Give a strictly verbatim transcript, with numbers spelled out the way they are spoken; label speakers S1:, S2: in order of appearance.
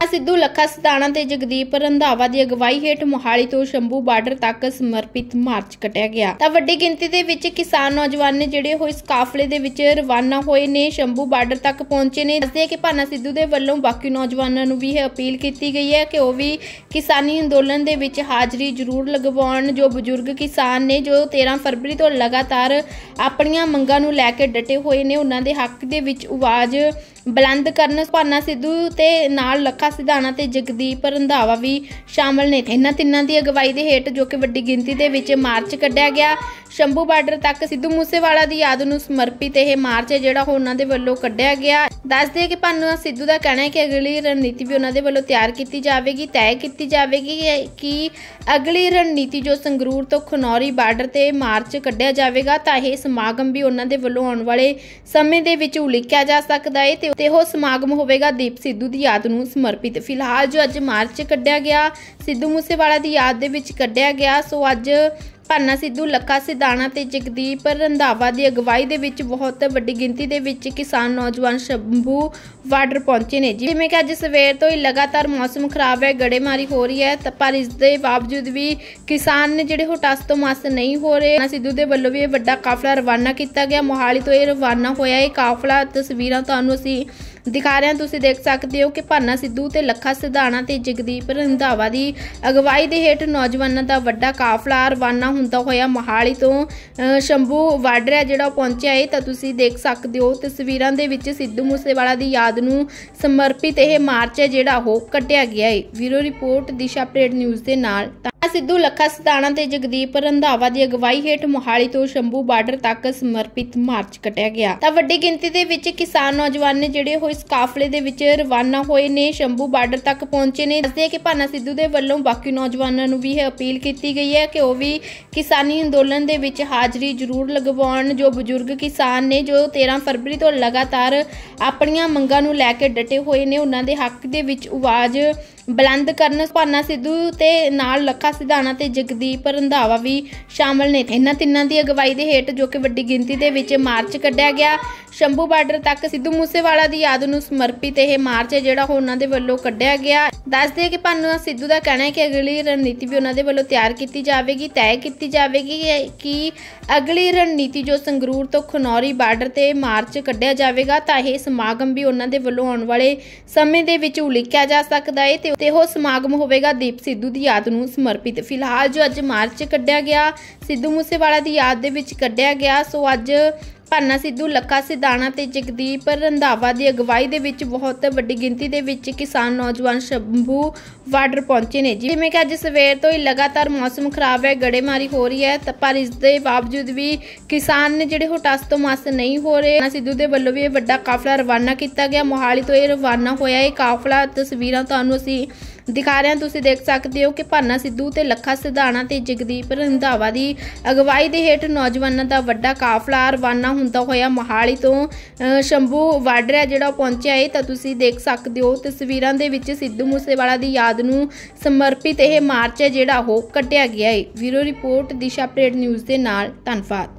S1: सिद्धू लखा सिधाणा ते जगदीप रंधावा की अगवाई हेठ मोहाली तो शंभू बार्डर तक समर्पित मार्च कटिया गया। तां वड्डी गिनती दे विच किसान नौजवान ने जिहड़े हो इस काफले दे विच रवाना होए ने, शंभू बार्डर तक पहुंचे ने। दसदे कि भाना सिद्धू दे वल्लों बाकी नौजवानों नूं भी अपील की गई है कि वह भी किसानी अंदोलन दे विच हाज़री जरूर लगवाउण। जो बजुर्ग किसान ने जो तेरह फरवरी तो लगातार अपणियां मंगां नूं लैके डटे होए ने, उन्हां दे हक दे विच आवाज़ बुलंद करन। भाना सिद्धू ते नाल लखा सिधाणा ते जगदीप रंधावा भी शामिल ने। इन्हां तिन्नां दी अगवाई दे हेठ जो कि वड्डी गिनती दे विच मार्च कढिया गया। शंभू बार्डर तक सिद्धू मूसेवाला दी याद नूं समर्पित यह मार्च है जिहड़ा उन्हां दे वल्लों कढिया गया। दस दे कि भाना सिद्धू दा कहना है कि अगली रणनीति भी उन्हां दे वल्लों तैयार की जाएगी, तय की जाएगी कि अगली रणनीति जो संगरूर तो खनौरी बार्डर ते मार्च कढिया जाएगा तां यह समागम भी उन्हां दे वल्लों आउण वाले समय दे विच उलीकिया जा सकदा है ते वो समागम होवेगा दीप सिद्धू की याद नूं समर्पित। फिलहाल जो अज मार्च कढिया गया सिद्धू मूसेवाला की याद दे विच कढिया गया। सो अज भाना सिद्धू लखा सिधाणा ते जगदीप रंधावा की अगवाई दे विच बहुत वड्डी गिनती दे विच किसान नौजवान शंभू बार्डर पहुंचे ने। जिवें कि अज सवेर तो ही लगातार मौसम खराब है, गड़ेमारी हो रही है, पर इस दे बावजूद भी किसान ने जिहड़े हो टस तो मस नहीं हो रहे। भाना सिद्धू दे वल्लों भी वड्डा काफला रवाना किया गया। मोहाली तो यह रवाना होया है काफला। तस्वीरां तुहानूं असीं दिखा रहे हैं, तुसीं देख सकते हो कि भाना सिद्धू ते लखा सिधाणा ते जगदीप रंधावा की अगवाई दे हेठ नौजवानों का वड्डा काफला रवाना हुंदा होया मोहाली तो शंभू बार्डर है जिहड़ा पहुंचिया है। तां तुसीं देख सकते हो तस्वीरां दे विच सिद्धू मूसेवाला की याद नूं समर्पित यह मार्च है जिहड़ा हो कढिया गया है। Bureau report Disha update news दे नाल। सिद्धू लखा सिधाणा ते जगदीप रंधावा की अगवाई हेठ मोहाली तो शंभू बार्डर तक समर्पित मार्च कटिया गया। तां वड्डी गिनती दे विच किसान नौजवान ने जिहड़े हो इस काफले दे विच रवाना होए ने, शंभू बार्डर तक पहुंचे ने। दसदे कि भाना सिद्धू दे वल्लों बाकी नौजवानों नूं भी अपील की गई है कि वह भी किसानी अंदोलन दे विच हाज़री जरूर लगवाउण। जो बजुर्ग किसान ने जो तेरह फरवरी तो लगातार अपणियां मंगां नूं लैके डटे होए ने, उन्हां दे हक दे विच आवाज़ बुलंद करन। भाना सिद्धू ते नाल लखा सिधाणा ते जगदीप रंधावा भी शामिल ने। इन्हां तिन्नां दी अगवाई दे हेठ जो कि वड्डी गिनती दे विच मार्च कढिया गया। शंभू बार्डर तक सिद्धू मूसेवाला की याद नूं समर्पित यह मार्च है जिहड़ा उन्हां दे वल्लों कढिया गया। दस दे कि भाना सिद्धू दा कहना है कि अगली रणनीति भी उन्हां दे वल्लों तैयार की जाएगी, तय की जाएगी कि अगली रणनीति जो संगरूर तो खनौरी बार्डर ते मार्च कढिया जाएगा तां यह समागम भी उन्हां दे वल्लों आउण वाले समय दे विच उलीकिया जा सकदा है ते वो समागम होवेगा दीप सिद्धू की याद नूं समर्पित। फिलहाल जो अज मार्च कढिया गया सिद्धू मूसेवाला की याद दे विच कढिया गया। सो अज भाना सिद्धू लखा सिधाणा ते जगदीप रंधावा की अगवाई दे विच बहुत वड्डी गिनती दे विच किसान नौजवान शंभू बार्डर पहुंचे ने। जिवें कि अज सवेर तो ही लगातार मौसम खराब है, गड़ेमारी हो रही है, पर इस दे बावजूद भी किसान ने जिहड़े हो टस तो मस नहीं हो रहे। भाना सिद्धू दे वल्लों भी वड्डा काफला रवाना किया गया। मोहाली तो यह रवाना होया है काफला। तस्वीरां तुहानूं असीं दिखा रहे हैं, तुसीं देख सकते हो कि भाना सिद्धू ते लखा सिधाणा ते जगदीप रंधावा की अगवाई दे हेठ नौजवानों का वड्डा काफला रवाना हुंदा होया मोहाली तो शंभू बार्डर है जिहड़ा पहुंचिया है। तां तुसीं देख सकते हो तस्वीरां दे विच सिद्धू मूसेवाला की याद नूं समर्पित यह मार्च है जिहड़ा हो कढिया गया है। Bureau report Disha update news दे नाल। धन्नवाद।